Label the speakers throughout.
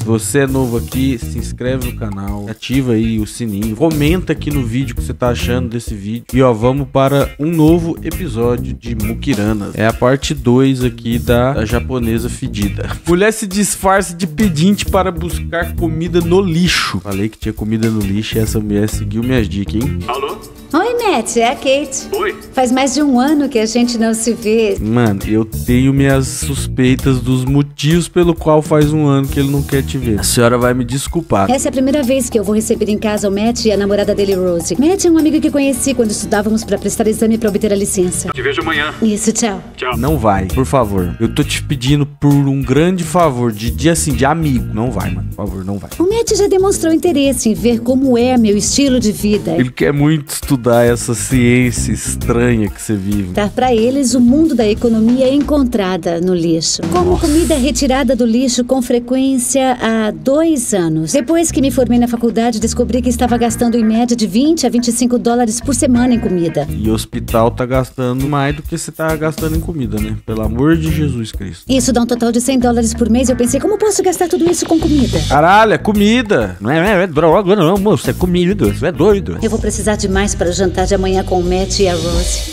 Speaker 1: você é novo aqui, se inscreve no canal, ativa aí o sininho, comenta aqui no vídeo o que você tá achando desse vídeo. E ó, vamos para um novo episódio de Mukiranas. É a parte 2 aqui da japonesa fedida. Mulher se disfarça de pedinte para buscar comida no lixo. Falei que tinha comida no lixo e essa mulher seguiu minhas dicas, hein?
Speaker 2: Alô?
Speaker 3: Oi, Matt, é a Kate.
Speaker 2: Oi.
Speaker 3: Faz mais de um ano que a gente não se vê.
Speaker 1: Mano, eu tenho minhas suspeitas dos motivos pelo qual faz um ano que ele não quer te ver. A senhora vai me desculpar.
Speaker 3: Essa é a primeira vez que eu vou receber em casa o Matt e a namorada dele, Rose. Matt é um amigo que conheci quando estudávamos pra prestar exame pra obter a licença.
Speaker 2: Te vejo amanhã.
Speaker 3: Isso, tchau.
Speaker 2: Tchau.
Speaker 1: Não vai, por favor. Eu tô te pedindo por um grande favor, de assim, de amigo. Não vai, mano. Por favor, não vai.
Speaker 3: O Matt já demonstrou interesse em ver como é meu estilo de vida.
Speaker 1: Ele quer muito estudar essa ciência estranha que você vive.
Speaker 3: Dar pra eles o mundo da economia encontrada no lixo. Como comida retirada do lixo com frequência há 2 anos. Depois que me formei na faculdade, descobri que estava gastando em média de 20 a 25 dólares por semana em comida.
Speaker 1: E o hospital tá gastando mais do que você tá gastando em comida, né? Pelo amor de Jesus Cristo.
Speaker 3: Isso dá um total de 100 dólares por mês. Eu pensei, como posso gastar tudo isso com comida?
Speaker 1: Caralho, é comida.
Speaker 4: Não é droga não, moço, é comida, você é doido.
Speaker 3: Eu vou precisar de mais para o jantar de amanhã com o Matt e a Rose.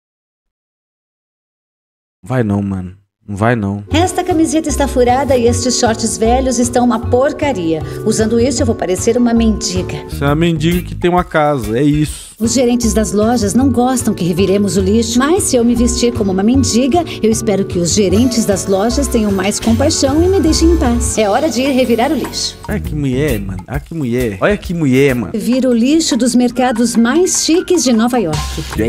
Speaker 1: Vai não, mano. Não vai não.
Speaker 3: Esta camiseta está furada e estes shorts velhos estão uma porcaria. Usando isso, eu vou parecer uma mendiga.
Speaker 1: Você é uma mendiga que tem uma casa, é isso.
Speaker 3: Os gerentes das lojas não gostam que reviremos o lixo, mas se eu me vestir como uma mendiga, eu espero que os gerentes das lojas tenham mais compaixão e me deixem em paz. É hora de ir revirar o lixo.
Speaker 1: Olha que mulher, mano. Olha que mulher. Olha que mulher, mano.
Speaker 3: Vira o lixo dos mercados mais chiques de Nova York.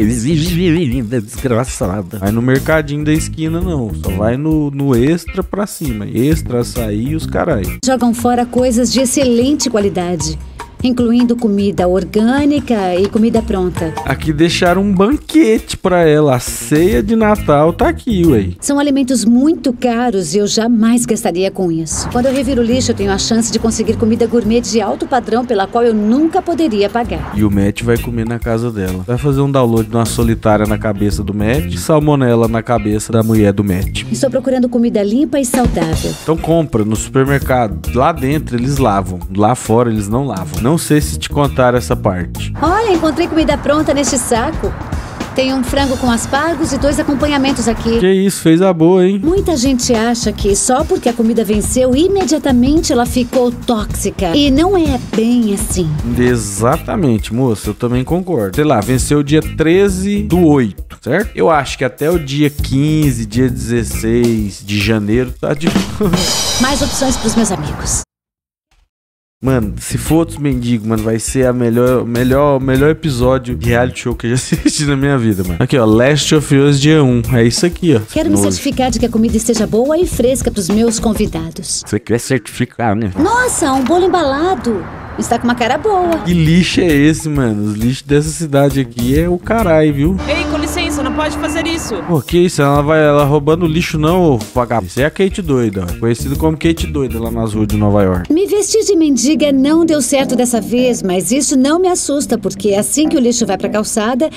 Speaker 4: Desgraçada.
Speaker 1: Vai no mercadinho da esquina, não. Só vai no extra pra cima. Extra, açaí e os caralho.
Speaker 3: Jogam fora coisas de excelente qualidade, incluindo comida orgânica e comida pronta.
Speaker 1: Aqui deixaram um banquete pra ela. A ceia de Natal tá aqui, ué.
Speaker 3: São alimentos muito caros e eu jamais gastaria com isso. Quando eu reviro o lixo, eu tenho a chance de conseguir comida gourmet de alto padrão pela qual eu nunca poderia pagar.
Speaker 1: E o Matt vai comer na casa dela. Vai fazer um download de uma solitária na cabeça do Matt e salmonela na cabeça da mulher do Matt.
Speaker 3: Estou procurando comida limpa e saudável.
Speaker 1: Então compra no supermercado. Lá dentro eles lavam. Lá fora eles não lavam. Não sei se te contaram essa parte.
Speaker 3: Olha, encontrei comida pronta neste saco. Tem um frango com aspargos e 2 acompanhamentos aqui.
Speaker 1: Que isso, fez a boa, hein?
Speaker 3: Muita gente acha que só porque a comida venceu, imediatamente ela ficou tóxica. E não é bem assim.
Speaker 1: Exatamente, moça, eu também concordo. Sei lá, venceu o dia 13/8, certo? Eu acho que até o dia 15, dia 16 de janeiro tá de...
Speaker 3: Mais opções pros meus amigos.
Speaker 1: Mano, se for outros mendigos, mano, vai ser a melhor episódio de reality show que eu já assisti na minha vida, mano. Aqui, ó, Last of Us dia 1. É isso aqui, ó.
Speaker 3: Quero me certificar de que a comida esteja boa e fresca pros meus convidados.
Speaker 4: Você quer certificar, né?
Speaker 3: Nossa, um bolo embalado. Está com uma cara boa.
Speaker 1: Que lixo é esse, mano? Os lixos dessa cidade aqui é o caralho, viu?
Speaker 5: Ei, com licença, não pode fazer isso.
Speaker 1: Pô, que isso? Ela roubando lixo não, ô vagabundo. Isso é a Kate doida, ó. Conhecido como Kate doida lá nas ruas de Nova York.
Speaker 3: Me vestir de mendiga não deu certo dessa vez, mas isso não me assusta, porque assim que o lixo vai pra calçada,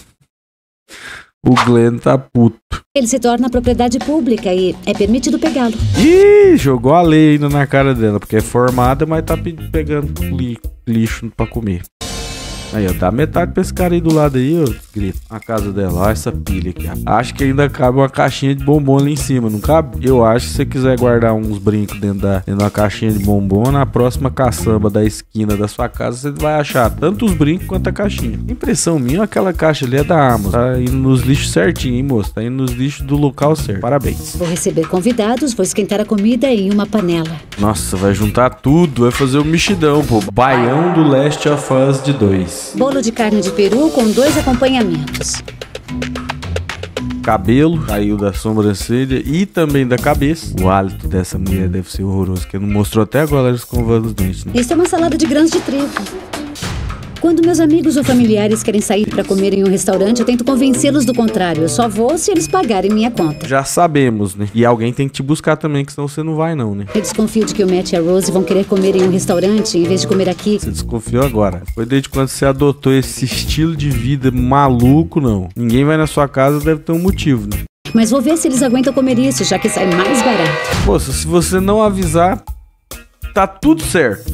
Speaker 1: O Glenn tá puto.
Speaker 3: ele se torna propriedade pública e é permitido pegá-lo.
Speaker 1: Ih, jogou a lei ainda na cara dela, porque é formada, mas tá pegando lixo pra comer. Aí, ó, dá metade pra esse cara aí do lado aí, ó, grito. A casa dela, ó, essa pilha aqui. Acho que ainda cabe uma caixinha de bombom ali em cima, não cabe? Eu acho que se você quiser guardar uns brincos dentro da caixinha de bombom, na próxima caçamba da esquina da sua casa, você vai achar tanto os brincos quanto a caixinha. Impressão minha, aquela caixa ali é da Amazon. Tá indo nos lixos certinho, hein, moço? Tá indo nos lixos do local certo. Parabéns.
Speaker 3: Vou receber convidados, vou esquentar a comida em uma panela.
Speaker 1: Nossa, vai juntar tudo, vai fazer o mexidão, pô. Baião do Last of Us de 2.
Speaker 3: Bolo de carne de peru com 2 acompanhamentos.
Speaker 1: Cabelo caiu da sobrancelha e também da cabeça. O hálito dessa mulher deve ser horroroso, que não mostrou até agora ela escovando os dentes, né?
Speaker 3: Isso é uma salada de grãos de trigo. Quando meus amigos ou familiares querem sair para comer em um restaurante, eu tento convencê-los do contrário. Eu só vou se eles pagarem minha conta.
Speaker 1: Já sabemos, né? E alguém tem que te buscar também, que senão você não vai não, né?
Speaker 3: Eu desconfio de que o Matt e a Rose vão querer comer em um restaurante em vez de comer aqui.
Speaker 1: Você desconfiou agora. Foi desde quando você adotou esse estilo de vida maluco, não. Ninguém vai na sua casa, deve ter um motivo, né?
Speaker 3: Mas vou ver se eles aguentam comer isso, já que sai mais barato.
Speaker 1: Moça, se você não avisar, Tá tudo certo.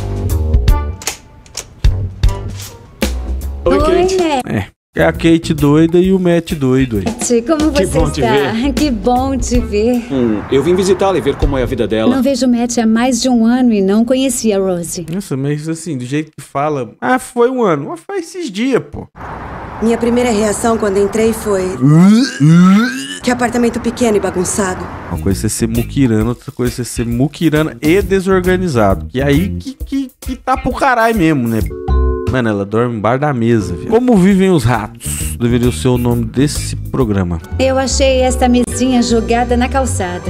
Speaker 2: Oi, Kate.
Speaker 3: Matt.
Speaker 1: É a Kate doida e o Matt doido aí.
Speaker 3: Como
Speaker 2: Que
Speaker 3: você
Speaker 2: bom te
Speaker 3: está? Que bom te ver.
Speaker 2: Eu vim visitá-la e ver como é a vida dela.
Speaker 3: Não vejo o Matt há mais de um ano e não conhecia a Rosie.
Speaker 1: Nossa, mas assim, do jeito que fala... Ah, foi um ano. Mas faz esses dias, pô.
Speaker 6: Minha primeira reação quando entrei foi... Que apartamento pequeno e bagunçado.
Speaker 1: Uma coisa é você ser muquirana, outra coisa é você ser muquirana e desorganizado. Que aí que tá pro caralho mesmo, né? Mano, ela dorme embaixo da mesa, viu? Como vivem os ratos? Deveria ser o nome desse programa.
Speaker 3: Eu achei esta mesinha jogada na calçada.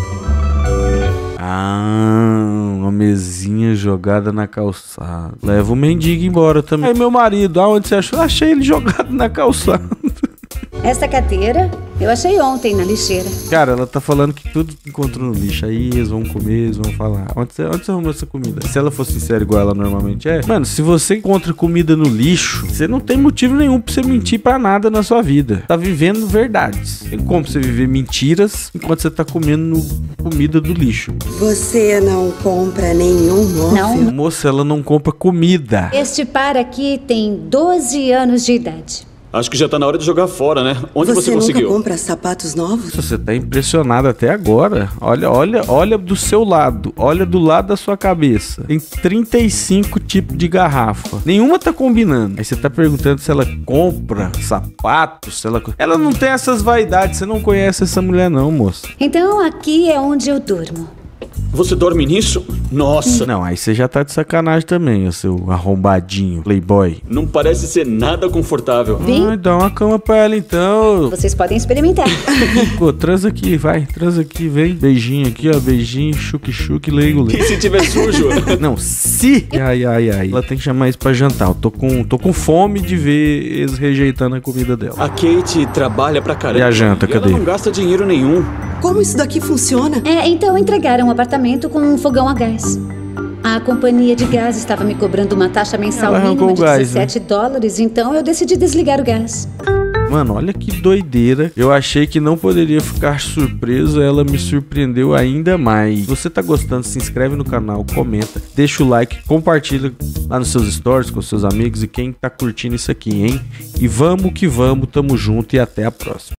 Speaker 1: Ah, uma mesinha jogada na calçada. Leva o mendigo embora também. Aí meu marido, aonde você achou? Achei ele jogado na calçada.
Speaker 3: Esta cadeira eu achei ontem na lixeira.
Speaker 1: Cara, ela tá falando que tudo encontrou no lixo. Aí eles vão comer, eles vão falar. Onde você arrumou essa comida? Se ela for sincera igual ela normalmente é. Mano, se você encontra comida no lixo, você não tem motivo nenhum pra você mentir pra nada na sua vida. Tá vivendo verdades. Tem como você viver mentiras enquanto você tá comendo comida do lixo.
Speaker 6: Você não compra nenhum móvel?
Speaker 3: Não.
Speaker 1: Moça, ela não compra comida.
Speaker 3: Este par aqui tem 12 anos de idade.
Speaker 2: Acho que já tá na hora de jogar fora, né? Onde você
Speaker 6: nunca
Speaker 2: conseguiu?
Speaker 6: compra sapatos novos?
Speaker 1: Você tá impressionado até agora. Olha do seu lado. Olha do lado da sua cabeça. Tem 35 tipos de garrafa. Nenhuma tá combinando. Aí você tá perguntando se ela compra sapatos, se ela... Ela não tem essas vaidades. Você não conhece essa mulher não, moça.
Speaker 3: Então aqui é onde eu durmo.
Speaker 2: Você dorme nisso? Nossa,
Speaker 1: Não, aí você já tá de sacanagem também, o seu arrombadinho, playboy.
Speaker 2: não parece ser nada confortável.
Speaker 3: Vem.
Speaker 1: Ai, dá uma cama pra ela então.
Speaker 3: Vocês podem experimentar.
Speaker 1: Pô, transa aqui, vai. Transa aqui, vem. Beijinho aqui, ó. Beijinho, chuque-chuque, leigo.
Speaker 2: E se tiver sujo?
Speaker 1: Não, se... Ai. Ela tem que chamar isso pra jantar. Eu tô com fome de ver eles rejeitando a comida dela.
Speaker 2: A Kate trabalha pra caramba.
Speaker 1: E a janta,
Speaker 2: ela
Speaker 1: cadê?
Speaker 2: não gasta dinheiro nenhum.
Speaker 6: Como isso daqui funciona?
Speaker 3: Então entregaram um apartamento com um fogão a gás. A companhia de gás estava me cobrando uma taxa mensal
Speaker 1: Ela arrancou
Speaker 3: mínima de
Speaker 1: o gás, né?
Speaker 3: $17, então eu decidi desligar o gás.
Speaker 1: Mano, olha que doideira. Eu achei que não poderia ficar surpreso. Ela me surpreendeu ainda mais. Se você tá gostando, se inscreve no canal, comenta, deixa o like, compartilha lá nos seus stories com seus amigos e quem tá curtindo isso aqui, hein? E vamos que vamos, tamo junto e até a próxima.